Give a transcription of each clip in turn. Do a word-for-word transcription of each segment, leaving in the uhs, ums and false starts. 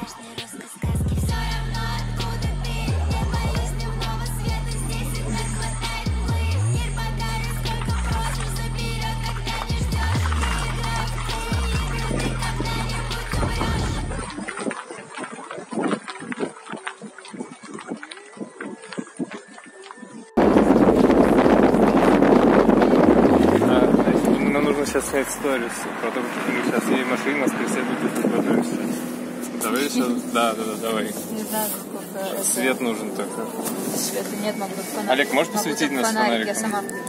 Сейчас снять сторис про то, как мы сейчас едем машина, нас преследуют и подготовимся. Давай сейчас. Да, да, да, давай. Не знаю, сколько. Свет это... нужен только. Света нет, могу фонарик. Олег, можешь посветить нас фонарик? фонариком? Я сама включу.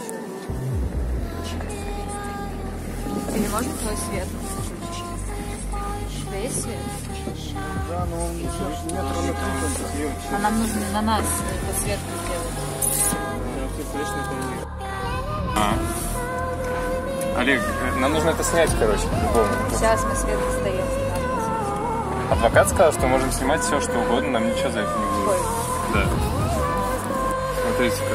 Или можно твой свет? У тебя есть свет? Да, но он метра на три. А нам нужно на нас подсветку сделать. А. Олег, нам нужно это снять, короче, по-любому. Сейчас мы свет достаем. Адвокат сказал, что можем снимать все, что угодно, нам ничего за это не будет. Ой. Да. Смотрите как.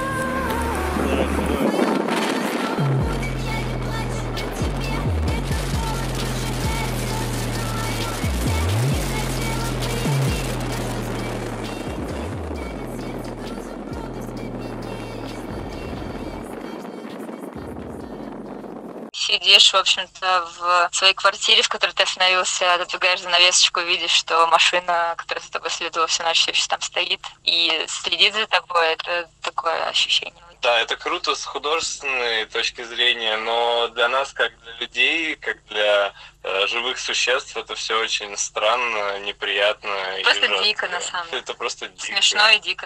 Сидишь, в общем-то, в своей квартире, в которой ты остановился, отодвигаешь занавесочку, видишь, что машина, которая за тобой следовала всю ночь, все еще там стоит и следит за тобой. Это такое ощущение. Да, это круто с художественной точки зрения, но для нас, как для людей, как для э, живых существ, это все очень странно, неприятно. Просто и дико, на самом деле. Это просто дико. Смешно и дико.